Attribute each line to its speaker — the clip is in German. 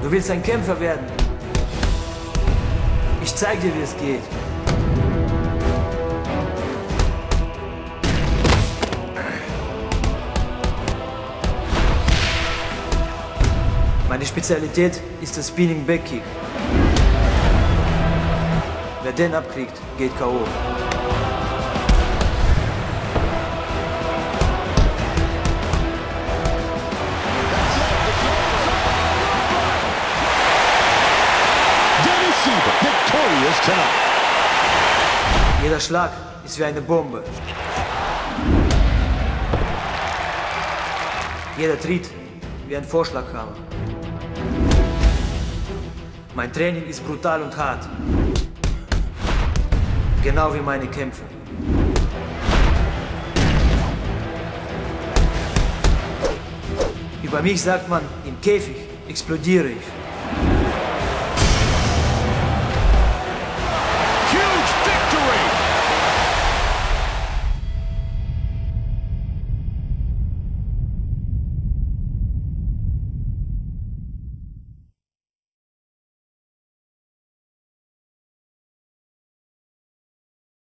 Speaker 1: Du willst ein Kämpfer werden. Ich zeig dir, wie es geht. Meine Spezialität ist der Spinning Backkick. Wer den abkriegt, geht K.O. Jeder Schlag ist wie eine Bombe. Jeder Tritt wie ein Vorschlaghammer. Mein Training ist brutal und hart. Genau wie meine Kämpfe. Über mich sagt man, im Käfig explodiere ich.